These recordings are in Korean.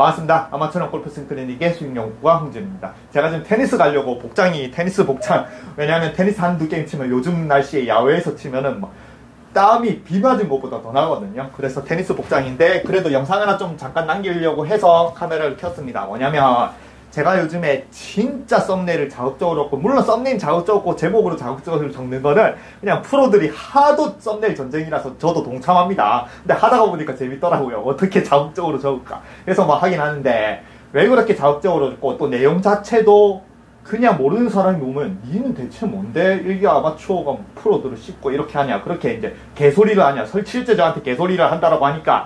반갑습니다. 아마추어 골프 스윙 클리닉의 스윙연구가 홍진입니다. 제가 지금 테니스 가려고 테니스 복장. 왜냐하면 테니스 한두 게임 치면 요즘 날씨에 야외에서 치면은 땀이 비 맞은 것보다 더 나거든요. 그래서 테니스 복장인데 그래도 영상 하나 좀 잠깐 남기려고 해서 카메라를 켰습니다. 뭐냐면 제가 요즘에 진짜 썸네일을 자극적으로 없고, 물론 썸네일 자극적으로 제목으로 자극적으로 적는 거는 그냥 프로들이 하도 썸네일 전쟁이라서 저도 동참합니다. 근데 하다가 보니까 재밌더라고요. 어떻게 자극적으로 적을까. 그래서 막 하긴 하는데 왜 그렇게 자극적으로 적고, 또 내용 자체도 그냥 모르는 사람이 보면 니는 대체 뭔데 일개 아마추어가 프로들을 씹고 이렇게 하냐, 그렇게 이제 개소리를 하냐, 실제 저한테 개소리를 한다라고 하니까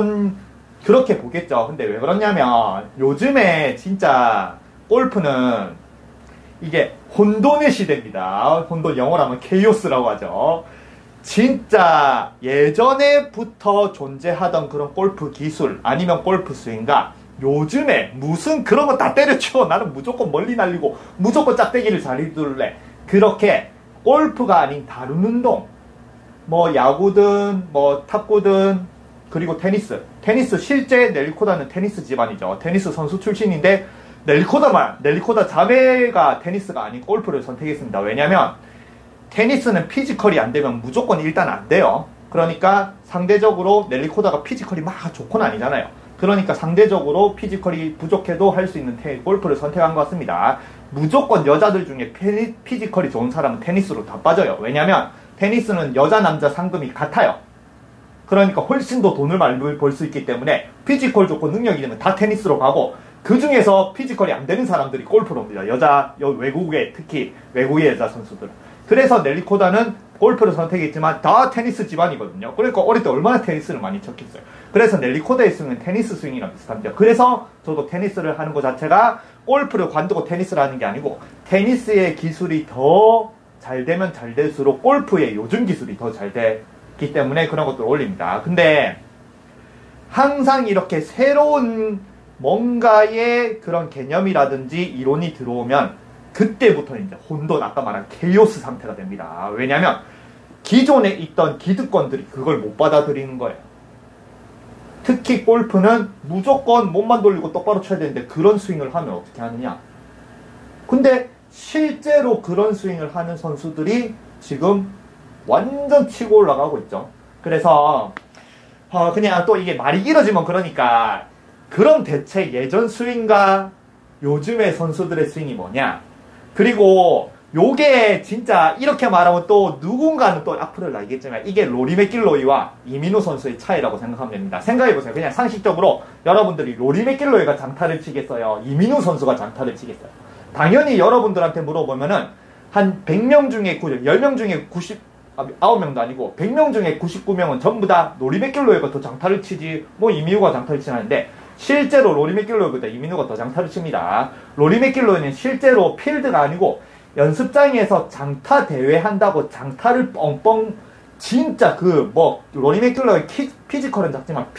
그렇게 보겠죠. 근데 왜 그러냐면 요즘에 진짜 골프는 이게 혼돈의 시대입니다. 혼돈, 영어로 하면 케이오스라고 하죠. 진짜 예전에부터 존재하던 그런 골프 기술 아니면 골프 스윙과 요즘에 무슨 그런 거 다 때려치워 나는 무조건 멀리 날리고 무조건 짝대기를 잘 휘둘래, 그렇게 골프가 아닌 다른 운동, 뭐 야구든 뭐 탁구든 그리고 테니스 실제 넬리코다는 테니스 집안이죠. 테니스 선수 출신인데 넬리코다 자매가 테니스가 아닌 골프를 선택했습니다. 왜냐면 테니스는 피지컬이 안 되면 무조건 일단 안 돼요. 그러니까 상대적으로 넬리코다가 피지컬이 막 좋건 아니잖아요. 그러니까 상대적으로 피지컬이 부족해도 할 수 있는 골프를 선택한 것 같습니다. 무조건 여자들 중에 피지컬이 좋은 사람은 테니스로 다 빠져요. 왜냐면 테니스는 여자 남자 상금이 같아요. 그러니까 훨씬 더 돈을 많이 벌 수 있기 때문에 피지컬 좋고 능력이 되면 다 테니스로 가고, 그 중에서 피지컬이 안 되는 사람들이 골프로 옵니다. 외국의, 특히 외국의 여자 선수들. 그래서 넬리코다는 골프를 선택했지만 다 테니스 집안이거든요. 그러니까 어릴 때 얼마나 테니스를 많이 쳤겠어요. 그래서 넬리코다의 스윙은 테니스 스윙이랑 비슷합니다. 그래서 저도 테니스를 하는 것 자체가 골프를 관두고 테니스를 하는 게 아니고, 테니스의 기술이 더 잘 되면 잘 될수록 골프의 요즘 기술이 더 잘 되기 때문에 그런 것들을 올립니다. 근데 항상 이렇게 새로운 뭔가의 그런 개념이라든지 이론이 들어오면 그때부터는 이제 혼돈, 아까 말한 케이오스 상태가 됩니다. 왜냐면 기존에 있던 기득권들이 그걸 못 받아들이는 거예요. 특히 골프는 무조건 몸만 돌리고 똑바로 쳐야 되는데 그런 스윙을 하면 어떻게 하느냐. 근데 실제로 그런 스윙을 하는 선수들이 지금 완전 치고 올라가고 있죠. 그래서 그냥 또 이게 말이 길어지면 그러니까, 그럼 대체 예전 스윙과 요즘의 선수들의 스윙이 뭐냐. 그리고 요게 진짜 이렇게 말하면 또 누군가는 또 악플을 날겠지만 이게 로리 맥길로이와 이민우 선수의 차이라고 생각하면 됩니다. 생각해보세요. 그냥 상식적으로 여러분들이 로리 맥길로이가 장타를 치겠어요, 이민우 선수가 장타를 치겠어요? 당연히 여러분들한테 물어보면은 한 100명 중에 10명 중에 9명도 아니고 100명 중에 99명은 전부 다 로리 맥길로이가 더 장타를 치지 뭐 이민우가 장타를 치는데, 실제로 로리 맥길로이보다 이민우가 더 장타를 칩니다. 로리 맥길로이는 실제로 필드가 아니고 연습장에서 장타 대회 한다고 장타를 뻥뻥, 진짜 로리 맥길로이 피지컬은 작지만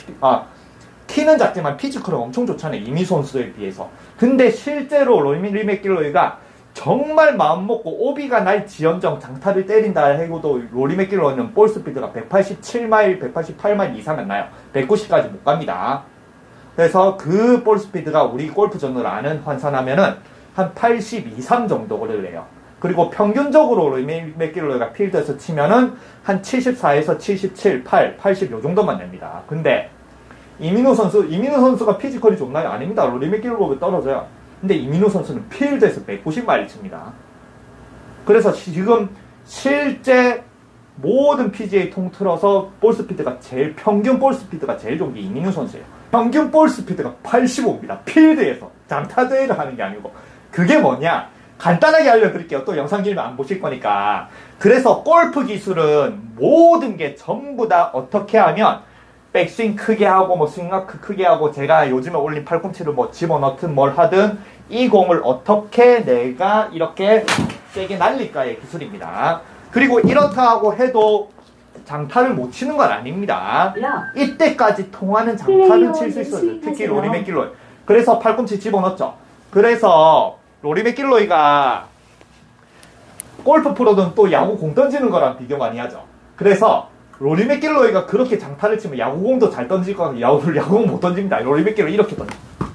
키는 작지만 피지컬은 엄청 좋잖아요, 이민우 선수에 비해서. 근데 실제로 로리 맥길로이가 정말 마음먹고 오비가 날 지연정 장타를 때린다 해도 로리 맥길로이는 볼 스피드가 187마일, 188마일 이상은 나요. 190까지 못 갑니다. 그래서 그 볼 스피드가 우리 골프전으로 아는 환산하면은 한 82, 3 정도를 내요. 그리고 평균적으로 로리 맥길로이가 필드에서 치면은 한 74에서 77, 80 요 정도만 냅니다. 근데 이민우 선수가 피지컬이 좋나요? 아닙니다. 로리 맥길로이가 떨어져요. 근데 이민우 선수는 필드에서 190마일 칩니다. 그래서 지금 실제 모든 PGA 통틀어서 평균 볼 스피드가 제일 좋은 게 이민우 선수예요. 평균 볼 스피드가 85입니다. 필드에서. 장타 대회를 하는 게 아니고. 그게 뭐냐? 간단하게 알려드릴게요. 또 영상 길면 안 보실 거니까. 그래서 골프 기술은 모든 게 전부 다 어떻게 하면 백스윙 크게 하고 뭐 스윙아크 크게 하고, 제가 요즘에 올린 팔꿈치를 뭐 집어넣든 뭘 하든 이 공을 어떻게 내가 이렇게 세게 날릴까의 기술입니다. 그리고 이렇다고 해도 장타를 못 치는 건 아닙니다. 이때까지 통하는 장타를 칠 수 있어요. 특히 로리 맥길로이. 그래서 팔꿈치 집어넣었죠. 그래서 로리 맥길로이가 골프 프로든 또 야구 공 던지는 거랑 비교 많이 하죠. 그래서 로리 맥길로이가 그렇게 장타를 치면 야구공도 잘 던질 거 같아요. 야구공 못 던집니다. 로리 맥길로이 이렇게 던져.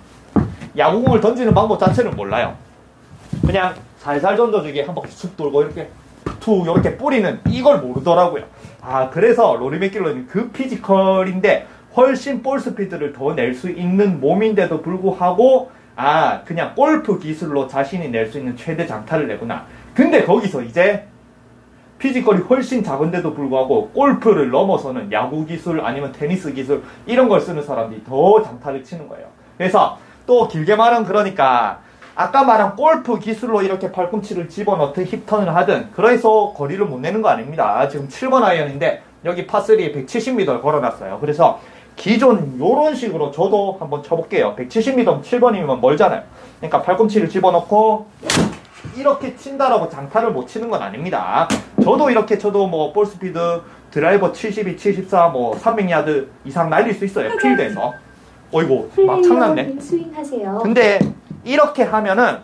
야구공을 던지는 방법 자체를 몰라요. 그냥 살살 던져주기 한 바퀴 쑥 돌고 이렇게 툭 이렇게 뿌리는 이걸 모르더라고요. 아, 그래서 로리 맥길로이는 그 피지컬인데 훨씬 볼 스피드를 더 낼 수 있는 몸인데도 불구하고 아, 그냥 골프 기술로 자신이 낼 수 있는 최대 장타를 내구나. 근데 거기서 이제 피지컬이 훨씬 작은데도 불구하고 골프를 넘어서는 야구 기술 아니면 테니스 기술 이런 걸 쓰는 사람들이 더 장타를 치는 거예요. 그래서 또 길게 말하면 그러니까 아까 말한 골프 기술로 이렇게 팔꿈치를 집어넣든 힙턴을 하든 그래서 거리를 못 내는 거 아닙니다. 지금 7번 아이언인데 여기 파3에 170m를 걸어놨어요. 그래서 기존 요런 식으로 저도 한번 쳐볼게요. 170m 7번이면 멀잖아요. 그러니까 팔꿈치를 집어넣고 이렇게 친다라고 장타를 못 치는 건 아닙니다. 저도 이렇게 쳐도 뭐 볼스피드 드라이버 72, 74, 뭐 300야드 이상 날릴 수 있어요. 필드에서. 어이구 막 창났네. 근데 이렇게 하면은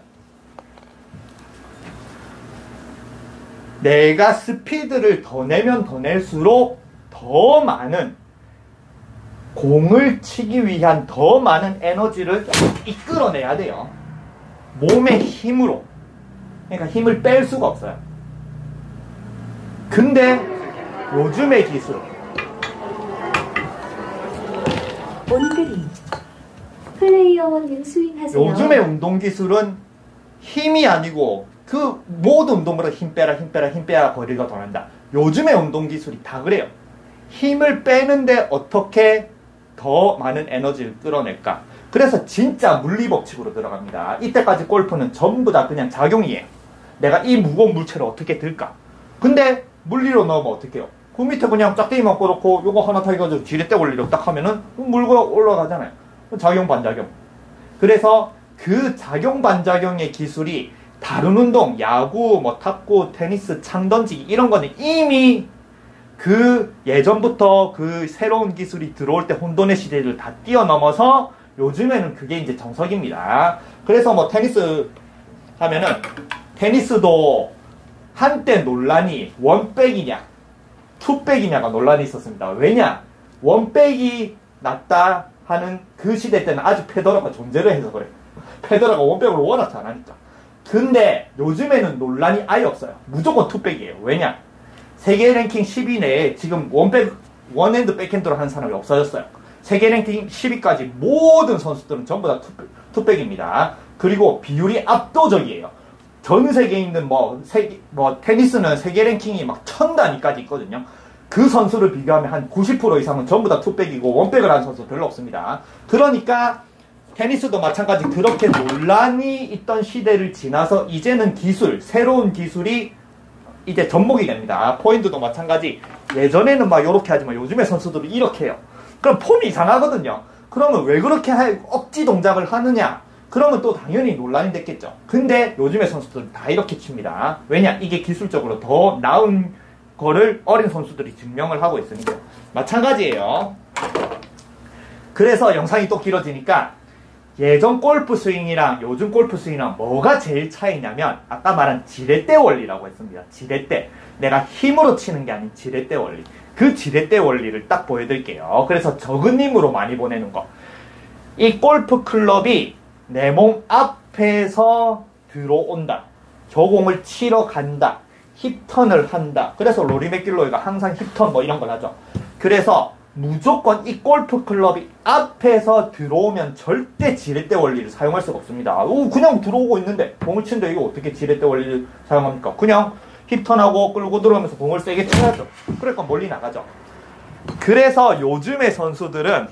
내가 스피드를 더 내면 더 낼수록 더 많은 공을 치기 위한 더 많은 에너지를 이끌어내야 돼요. 몸의 힘으로. 그러니까 힘을 뺄 수가 없어요. 근데 요즘의 기술 온그린 플레이어원 스윙하세요. 요즘의 운동 기술은 힘이 아니고 그 모든 운동보다 힘 빼라 힘 빼라 힘 빼야 거리가 더 난다. 요즘의 운동 기술이 다 그래요. 힘을 빼는데 어떻게 더 많은 에너지를 끌어낼까. 그래서 진짜 물리법칙으로 들어갑니다. 이때까지 골프는 전부 다 그냥 작용이에요. 내가 이 무거운 물체를 어떻게 들까. 근데 물리로 넣으면 어떡해요. 그 밑에 그냥 짝대기만 꽂아놓고 요거 하나 타가지고 지렛대 원리로 딱 하면은 물고 올라가잖아요. 작용 반작용. 그래서 그 작용 반작용의 기술이 다른 운동, 야구, 뭐 탁구, 테니스, 창던지기 이런 거는 이미 그 예전부터 그 새로운 기술이 들어올 때 혼돈의 시대를 다 뛰어넘어서 요즘에는 그게 이제 정석입니다. 그래서 뭐 테니스 하면은 테니스도 한때 논란이 원백이냐 투백이냐가 논란이 있었습니다. 왜냐? 원백이 낫다 하는 그 시대 때는 아직 페더러가 존재를 해서 그래요. 페더러가 원백을 워낙 잘하니까. 근데 요즘에는 논란이 아예 없어요. 무조건 투백이에요. 왜냐? 세계 랭킹 10위 내에 지금 원핸드 백핸드로 하는 사람이 없어졌어요. 세계 랭킹 10위까지 모든 선수들은 전부 다 투백입니다. 그리고 비율이 압도적이에요. 전 세계에 있는 테니스는 세계 랭킹이 막 1000단위까지 있거든요. 그 선수를 비교하면 한 90% 이상은 전부 다 투백이고 원백을 하는 선수 별로 없습니다. 그러니까 테니스도 마찬가지 그렇게 논란이 있던 시대를 지나서 이제는 기술, 새로운 기술이 이제 접목이 됩니다. 포핸드도 마찬가지. 예전에는 막 이렇게 하지만 요즘의 선수들은 이렇게 해요. 그럼 폼이 이상하거든요. 그러면 왜 그렇게 억지 동작을 하느냐? 그러면 또 당연히 논란이 됐겠죠. 근데 요즘의 선수들은 다 이렇게 칩니다. 왜냐? 이게 기술적으로 더 나은 거를 어린 선수들이 증명을 하고 있으니까. 마찬가지예요. 그래서 영상이 또 길어지니까 예전 골프 스윙이랑 요즘 골프 스윙이랑 뭐가 제일 차이냐면 아까 말한 지렛대 원리라고 했습니다. 지렛대. 내가 힘으로 치는 게 아닌 지렛대 원리. 그 지렛대 원리를 딱 보여드릴게요. 그래서 적은 힘으로 많이 보내는 거. 이 골프 클럽이 내 몸 앞에서 들어온다. 저 공을 치러 간다. 힙턴을 한다. 그래서 로리 맥길로이가 항상 힙턴 뭐 이런 걸 하죠. 그래서 무조건 이 골프 클럽이 앞에서 들어오면 절대 지렛대 원리를 사용할 수가 없습니다. 그냥 들어오고 있는데 공을 치는데 이거 어떻게 지렛대 원리를 사용합니까? 그냥 힙턴하고 끌고 들어오면서 공을 세게 쳐야죠. 그러니까 멀리 나가죠. 그래서 요즘의 선수들은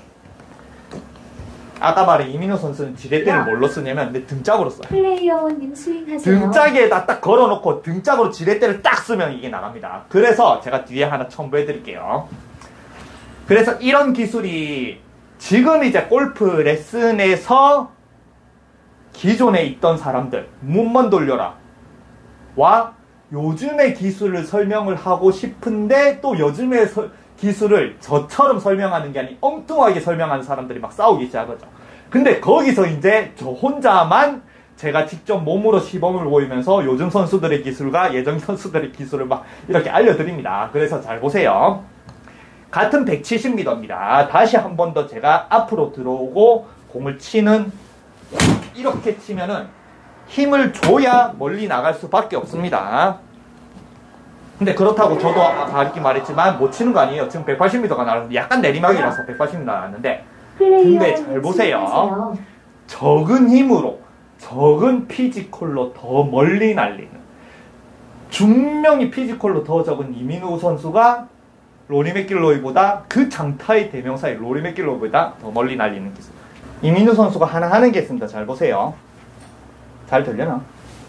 아까 말한 이민호 선수는 지렛대를 뭘로 쓰냐면 내 등짝으로 써요. 플레이어원님 스윙하세요. 등짝에다 딱 걸어놓고 등짝으로 지렛대를 딱 쓰면 이게 나갑니다. 그래서 제가 뒤에 하나 첨부해 드릴게요. 그래서 이런 기술이 지금 이제 골프 레슨에서 기존에 있던 사람들 몸만 돌려라 와 요즘의 기술을 설명을 하고 싶은데 또 요즘의 기술을 저처럼 설명하는 게 아닌 엉뚱하게 설명하는 사람들이 막 싸우기 시작하죠. 근데 거기서 이제 저 혼자만 제가 직접 몸으로 시범을 보이면서 요즘 선수들의 기술과 예전 선수들의 기술을 막 이렇게 알려드립니다. 그래서 잘 보세요. 같은 170m입니다. 다시 한 번 더 제가 앞으로 들어오고 공을 치는 이렇게 치면은 힘을 줘야 멀리 나갈 수밖에 없습니다. 근데 그렇다고 저도 아까 말했지만 못 치는 거 아니에요. 지금 180m가 나왔는데 약간 내리막이라서 180m 나왔는데, 근데 잘 보세요. 적은 힘으로, 적은 피지컬로 더 멀리 날리는, 분명히 피지컬로 더 적은 이민우 선수가 로리 맥길로이보다, 그 장타의 대명사의 로리 맥길로이보다 더 멀리 날리는 기술. 이민우 선수가 하나 하는 게 있습니다. 잘 보세요. 잘 들려나?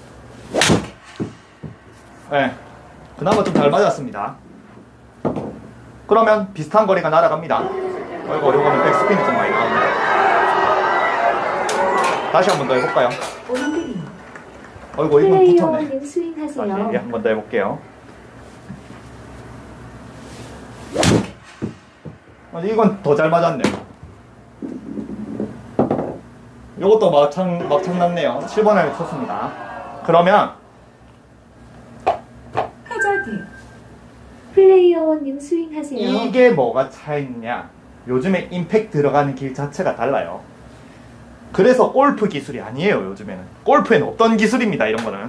네. 그나마 좀 잘 맞았습니다. 그러면 비슷한 거리가 날아갑니다. 어이구, 요거는 백스핀이 좀 많이 나옵니다. 다시 한 번 더 해볼까요? 어이구, 이건 붙었네. 다시 한 번 더 해볼게요. 이건 더 잘 맞았네. 요것도 막창 났네요. 7번을 쳤습니다. 그러면 플레이어원님 스윙하세요. 이게 뭐가 차이냐? 요즘에 임팩트 들어가는 길 자체가 달라요. 그래서 골프 기술이 아니에요. 요즘에는 골프에는 없던 기술입니다. 이런 거는.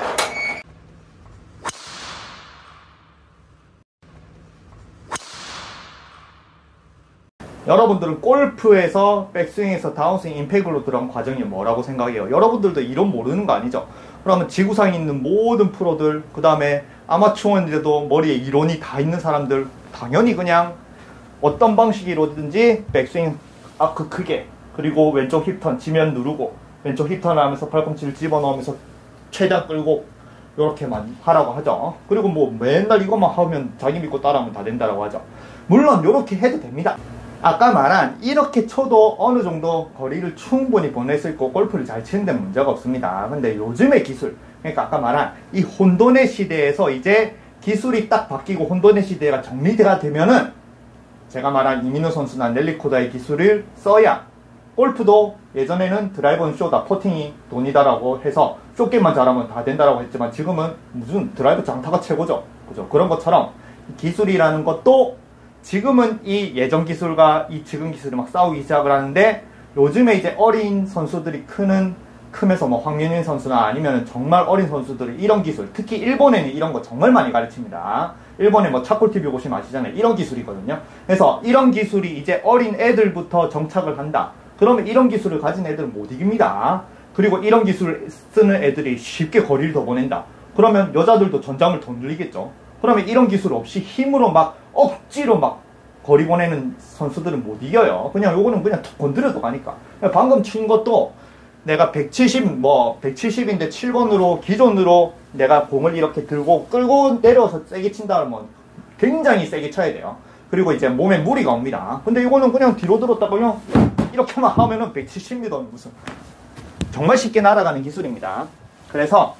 여러분들은 골프에서 백스윙에서 다운스윙 임팩트로 들어간 과정이 뭐라고 생각해요? 여러분들도 이론 모르는 거 아니죠? 그러면 지구상에 있는 모든 프로들, 그 다음에 아마추어인데도 머리에 이론이 다 있는 사람들, 당연히 그냥 어떤 방식으로든지 백스윙 아크 크게, 그리고 왼쪽 힙턴 지면 누르고 왼쪽 힙턴 하면서 팔꿈치를 집어넣으면서 최대한 끌고 이렇게만 하라고 하죠. 그리고 뭐 맨날 이것만 하면 자기 믿고 따라하면 다 된다라고 하죠. 물론 이렇게 해도 됩니다. 아까 말한 이렇게 쳐도 어느 정도 거리를 충분히 보낼 수 있고 골프를 잘 치는 데는 문제가 없습니다. 근데 요즘의 기술, 그러니까 아까 말한 이 혼돈의 시대에서 이제 기술이 딱 바뀌고 혼돈의 시대가 정리가 되면은 제가 말한 이민우 선수나 넬리 코다의 기술을 써야, 골프도 예전에는 드라이버는 쇼다, 퍼팅이 돈이다라고 해서 쇼게임만 잘하면 다 된다라고 했지만 지금은 무슨 드라이버 장타가 최고죠. 그죠? 그런 것처럼 기술이라는 것도 지금은 이 예전 기술과 이 지금 기술이 막 싸우기 시작을 하는데, 요즘에 이제 어린 선수들이 크면서 뭐 황윤인 선수나 아니면 정말 어린 선수들이 이런 기술, 특히 일본에는 이런 거 정말 많이 가르칩니다. 일본에 뭐 차콜TV 보시면 아시잖아요. 이런 기술이거든요. 그래서 이런 기술이 이제 어린 애들부터 정착을 한다. 그러면 이런 기술을 가진 애들은 못 이깁니다. 그리고 이런 기술을 쓰는 애들이 쉽게 거리를 더 보낸다. 그러면 여자들도 전장을 더 늘리겠죠. 그러면 이런 기술 없이 힘으로 막 억지로 막 거리 보내는 선수들은 못 이겨요. 그냥 요거는 그냥 툭 건드려도 가니까. 방금 친 것도 내가 170인데 7번으로 기존으로 내가 공을 이렇게 들고 끌고 내려서 세게 친다 그러면 굉장히 세게 쳐야 돼요. 그리고 이제 몸에 무리가 옵니다. 근데 이거는 그냥 뒤로 들었다가 그냥 이렇게만 하면은 170m는 무슨, 정말 쉽게 날아가는 기술입니다. 그래서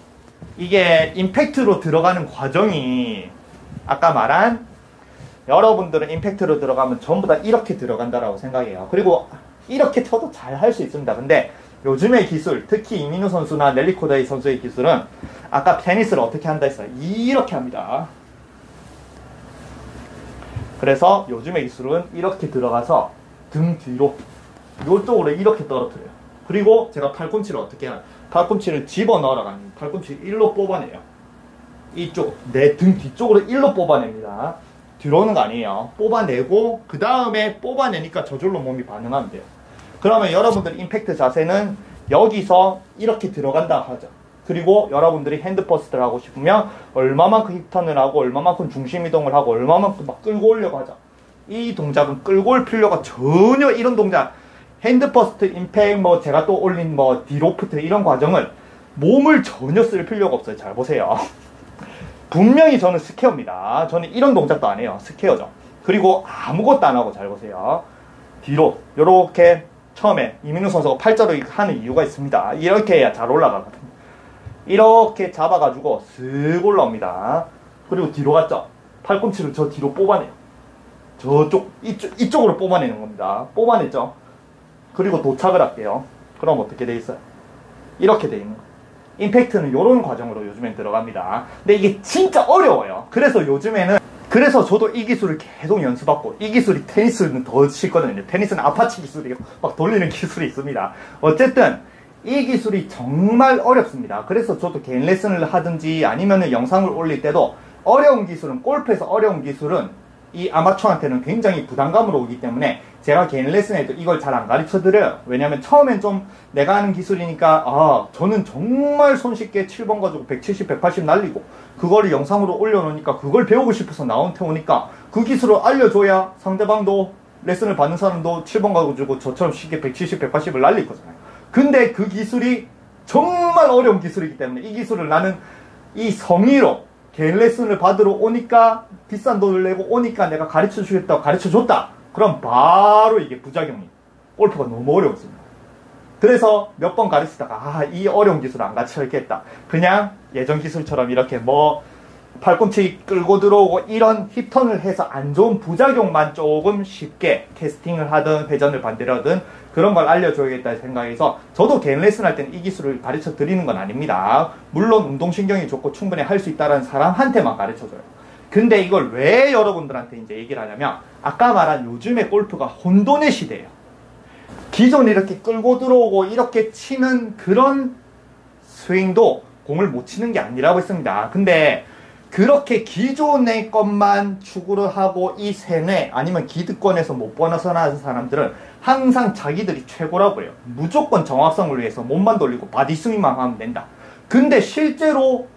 이게 임팩트로 들어가는 과정이, 아까 말한 여러분들은 임팩트로 들어가면 전부 다 이렇게 들어간다라고 생각해요. 그리고 이렇게 쳐도 잘 할 수 있습니다. 근데 요즘의 기술, 특히 이민우 선수나 넬리 코다이 선수의 기술은 아까 테니스를 어떻게 한다 했어요? 이렇게 합니다. 그래서 요즘의 기술은 이렇게 들어가서 등 뒤로 이쪽으로 이렇게 떨어뜨려요. 그리고 제가 팔꿈치를 어떻게 하냐, 팔꿈치를 집어넣으라고 합니다. 팔꿈치를 일로 뽑아내요. 이쪽, 내 등 뒤쪽으로 일로 뽑아냅니다. 뒤로 오는 거 아니에요. 뽑아내고 그 다음에 뽑아내니까 저절로 몸이 반응하면 돼요. 그러면 여러분들 임팩트 자세는 여기서 이렇게 들어간다 하죠. 그리고 여러분들이 핸드 퍼스트를 하고 싶으면 얼마만큼 힙턴을 하고 얼마만큼 중심 이동을 하고 얼마만큼 막 끌고 오려고 하죠. 이 동작은 끌고 올 필요가 전혀, 이런 동작 핸드 퍼스트, 임팩트, 뭐 제가 또 올린 뭐 디로프트 이런 과정을 몸을 전혀 쓸 필요가 없어요. 잘 보세요. 분명히 저는 스퀘어입니다. 저는 이런 동작도 안 해요. 스퀘어죠. 그리고 아무것도 안 하고, 잘 보세요. 뒤로 요렇게 처음에 이민우 선수가 팔자로 하는 이유가 있습니다. 이렇게 해야 잘 올라가거든요. 이렇게 잡아가지고 슥 올라옵니다. 그리고 뒤로 갔죠. 팔꿈치를 저 뒤로 뽑아내요. 저쪽, 이쪽으로 뽑아내는 겁니다. 뽑아냈죠. 그리고 도착을 할게요. 그럼 어떻게 돼 있어요? 이렇게 돼 있는 거예요. 임팩트는 이런 과정으로 요즘엔 들어갑니다. 근데 이게 진짜 어려워요. 그래서 요즘에는, 그래서 저도 이 기술을 계속 연습하고, 이 기술이 테니스는 더 쉽거든요. 테니스는 아파치 기술이에요. 막 돌리는 기술이 있습니다. 어쨌든 이 기술이 정말 어렵습니다. 그래서 저도 개인 레슨을 하든지 아니면 영상을 올릴 때도 어려운 기술은, 골프에서 어려운 기술은 이 아마추어한테는 굉장히 부담감으로 오기 때문에 제가 개인 레슨에도 이걸 잘 안 가르쳐 드려요. 왜냐면 처음엔 좀 내가 하는 기술이니까 저는 정말 손쉽게 7번 가지고 170, 180 날리고 그거를 영상으로 올려놓으니까 그걸 배우고 싶어서 나온 태우니까 그 기술을 알려줘야 상대방도, 레슨을 받는 사람도 7번 가지고 저처럼 쉽게 170, 180을 날릴 거잖아요. 근데 그 기술이 정말 어려운 기술이기 때문에 이 기술을 나는 이 성의로 개인 레슨을 받으러 오니까, 비싼 돈을 내고 오니까 내가 가르쳐 주겠다고 가르쳐 줬다. 그럼 바로 이게 부작용이, 골프가 너무 어려웠습니다. 그래서 몇 번 가르치다가 이 어려운 기술 안 가르쳐야겠다. 그냥 예전 기술처럼 이렇게 팔꿈치 끌고 들어오고 이런 힙턴을 해서 안 좋은 부작용만 조금 쉽게 캐스팅을 하든 회전을 반대로 하든 그런 걸 알려줘야겠다 생각해서, 저도 개인 레슨 할 때는 이 기술을 가르쳐 드리는 건 아닙니다. 물론 운동신경이 좋고 충분히 할 수 있다는 사람한테만 가르쳐줘요. 근데 이걸 왜 여러분들한테 이제 얘기를 하냐면, 아까 말한 요즘의 골프가 혼돈의 시대예요. 기존에 이렇게 끌고 들어오고 이렇게 치는 그런 스윙도 공을 못 치는 게 아니라고 했습니다. 근데 그렇게 기존의 것만 추구를 하고 이 세뇌 아니면 기득권에서 못 벗어나는 사람들은 항상 자기들이 최고라고 해요. 무조건 정확성을 위해서 몸만 돌리고 바디스윙만 하면 된다. 근데 실제로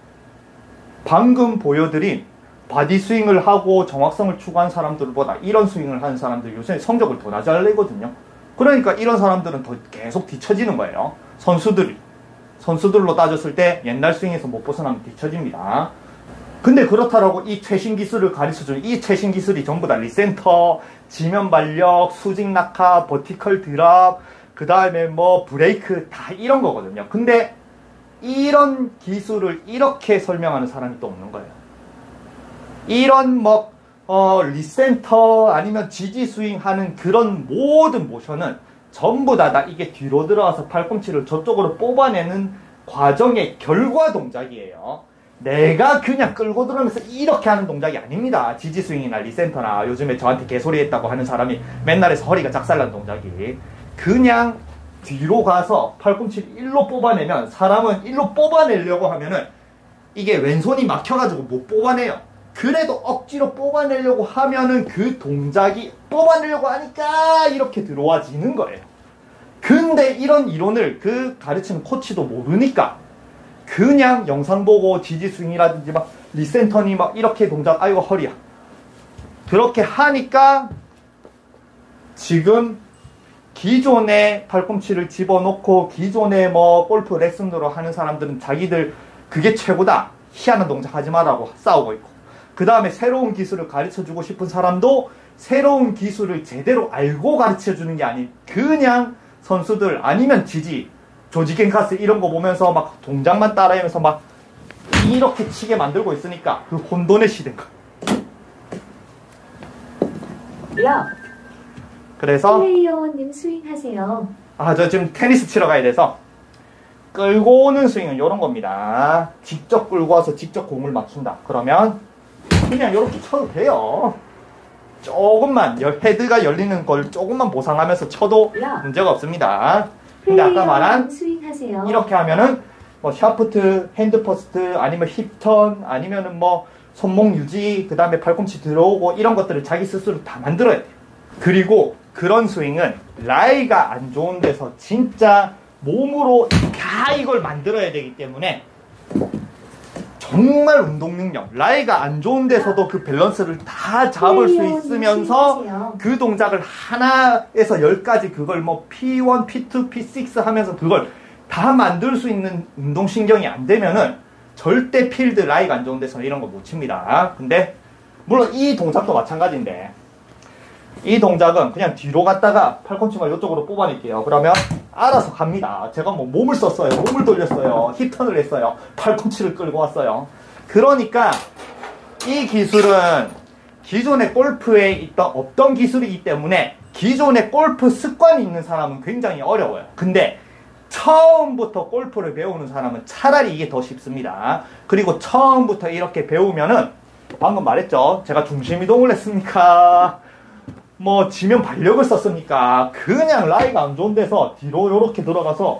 방금 보여드린 바디스윙을 하고 정확성을 추구한 사람들보다 이런 스윙을 하는 사람들 요새 성적을 더 잘 내거든요. 그러니까 이런 사람들은 더 계속 뒤처지는 거예요. 선수들로 따졌을 때 옛날 스윙에서 못 벗어나면 뒤처집니다. 근데 그렇다라고 이 최신 기술을 가르쳐주는, 이 최신 기술이 전부 다 리센터, 지면 발력, 수직 낙하, 버티컬 드랍, 그 다음에 브레이크, 다 이런 거거든요. 근데 이런 기술을 이렇게 설명하는 사람이 또 없는 거예요. 이런 리센터 아니면 지지 스윙 하는 그런 모든 모션은 전부 다 이게 뒤로 들어와서 팔꿈치를 저쪽으로 뽑아내는 과정의 결과 동작이에요. 내가 그냥 끌고 들어오면서 이렇게 하는 동작이 아닙니다. 지지 스윙이나 리센터나 요즘에 저한테 개소리 했다고 하는 사람이 맨날 해서 허리가 작살난 동작이, 그냥 뒤로 가서 팔꿈치를 일로 뽑아내면, 사람은 일로 뽑아내려고 하면은 이게 왼손이 막혀가지고 못 뽑아내요. 그래도 억지로 뽑아내려고 하면은 그 동작이 뽑아내려고 하니까 이렇게 들어와지는 거예요. 근데 이런 이론을 그 가르치는 코치도 모르니까 그냥 영상 보고 지지 스윙이라든지 리센터니 이렇게 동작, 아이고 허리야, 그렇게 하니까 지금 기존에 팔꿈치를 집어넣고 기존에 골프 레슨으로 하는 사람들은 자기들 그게 최고다, 희한한 동작 하지 마라고 싸우고 있고, 그 다음에 새로운 기술을 가르쳐주고 싶은 사람도 새로운 기술을 제대로 알고 가르쳐주는 게 아닌 그냥 선수들 아니면 조지 겐카스 이런 거 보면서 동작만 따라하면서 이렇게 치게 만들고 있으니까 그 혼돈의 시대인 거야. 그래서 플레이어원님 스윙하세요. 저 지금 테니스 치러 가야 돼서 끌고 오는 스윙은 이런 겁니다. 직접 끌고 와서 직접 공을 맞춘다. 그러면 그냥 이렇게 쳐도 돼요. 조금만 헤드가 열리는 걸 조금만 보상하면서 쳐도 문제가 없습니다. 근데 아까 말한 스윙하세요. 이렇게 하면은 샤프트, 핸드퍼스트, 아니면 힙턴, 아니면은 손목 유지, 그 다음에 팔꿈치 들어오고 이런 것들을 자기 스스로 다 만들어야 돼요. 그리고 그런 스윙은 라이가 안 좋은 데서 진짜 몸으로 다 이걸 만들어야 되기 때문에 정말 운동 능력, 라이가 안 좋은 데서도 그 밸런스를 다 잡을 수 있으면서 그 동작을 하나에서 10가지 그걸 P1, P2, P6 하면서 그걸 다 만들 수 있는 운동신경이 안 되면은 절대 필드 라이가 안 좋은 데서는 이런 거 못 칩니다. 근데 물론 이 동작도 마찬가지인데, 이 동작은 그냥 뒤로 갔다가 팔꿈치만 이쪽으로 뽑아낼게요. 그러면 알아서 갑니다. 제가 몸을 썼어요. 몸을 돌렸어요. 힙턴을 했어요. 팔꿈치를 끌고 왔어요. 그러니까 이 기술은 기존의 골프에 있던 없던 기술이기 때문에 기존의 골프 습관이 있는 사람은 굉장히 어려워요. 근데 처음부터 골프를 배우는 사람은 차라리 이게 더 쉽습니다. 그리고 처음부터 이렇게 배우면은 방금 말했죠. 제가 중심 이동을 했으니까 뭐 지면 발력을 썼으니까 그냥 라이가 안 좋은 데서 뒤로 요렇게 들어가서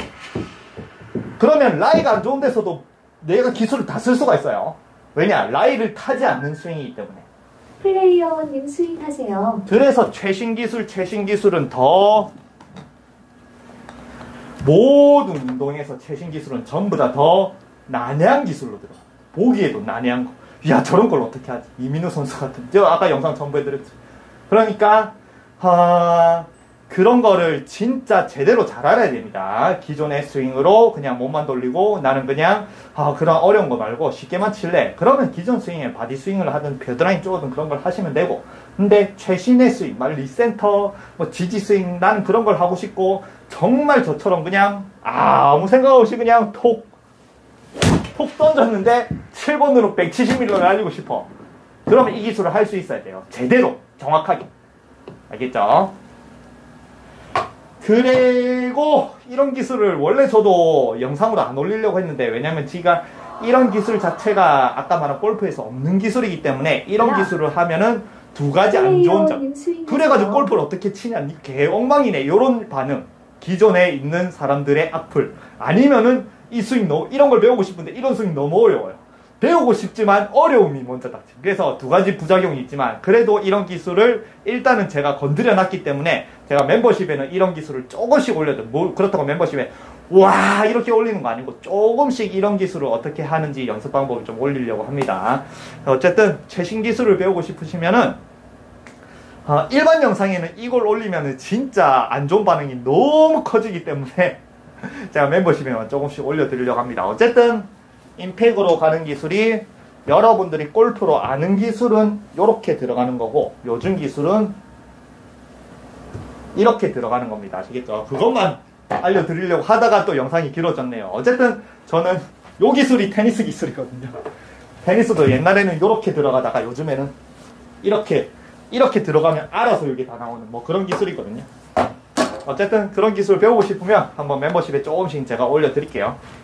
그러면 라이가 안 좋은 데서도 내가 기술을 다 쓸 수가 있어요. 왜냐? 라이를 타지 않는 스윙이기 때문에. 플레이어원님 스윙하세요. 그래서 최신 기술은 더 모든 운동에서 최신 기술은 전부 다 더 난해한 기술로 들어. 보기에도 난해한 거. 야, 저런 걸 어떻게 하지? 이민우 선수 같은. 저 아까 영상 첨부해드렸죠. 그러니까 그런 거를 진짜 제대로 잘 알아야 됩니다. 기존의 스윙으로 그냥 몸만 돌리고 나는 그냥 그런 어려운 거 말고 쉽게만 칠래. 그러면 기존 스윙에 바디 스윙을 하든 패드라인 쪼든 그런 걸 하시면 되고. 근데 최신의 스윙, 말 리센터, 뭐 지지 스윙, 나는 그런 걸 하고 싶고 정말 저처럼 그냥 아무 생각 없이 그냥 톡 던졌는데 7번으로 170m를 날리고 싶어. 그러면 이 기술을 할 수 있어야 돼요. 제대로 정확하게. 알겠죠? 그리고 이런 기술을 원래 저도 영상으로 안 올리려고 했는데 왜냐면 제가 이런 기술 자체가 아까 말한 골프에서 없는 기술이기 때문에 이런 기술을 하면은 두 가지 안 좋은 점. 그래가지고 골프를 어떻게 치냐 개 엉망이네. 이런 반응. 기존에 있는 사람들의 악플. 아니면은 이 스윙 이런 걸 배우고 싶은데 이런 스윙 너무 어려워요. 배우고 싶지만 어려움이 먼저 닥쳐. 그래서 두 가지 부작용이 있지만 그래도 이런 기술을 일단은 제가 건드려 놨기 때문에 제가 멤버십에는 이런 기술을 조금씩 올려도 그렇다고 멤버십에 와 이렇게 올리는 거 아니고 조금씩 이런 기술을 어떻게 하는지 연습 방법을 좀 올리려고 합니다. 어쨌든 최신 기술을 배우고 싶으시면은 일반 영상에는 이걸 올리면은 진짜 안 좋은 반응이 너무 커지기 때문에 제가 멤버십에만 조금씩 올려드리려고 합니다. 어쨌든 임팩으로 가는 기술이 여러분들이 골프로 아는 기술은 이렇게 들어가는 거고 요즘 기술은 이렇게 들어가는 겁니다. 아시겠죠? 그것만 알려드리려고 하다가 또 영상이 길어졌네요. 어쨌든 저는 요 기술이 테니스 기술이거든요. 테니스도 옛날에는 이렇게 들어가다가 요즘에는 이렇게 들어가면 알아서 이게 다 나오는 뭐 그런 기술이거든요. 어쨌든 그런 기술 배우고 싶으면 한번 멤버십에 조금씩 제가 올려드릴게요.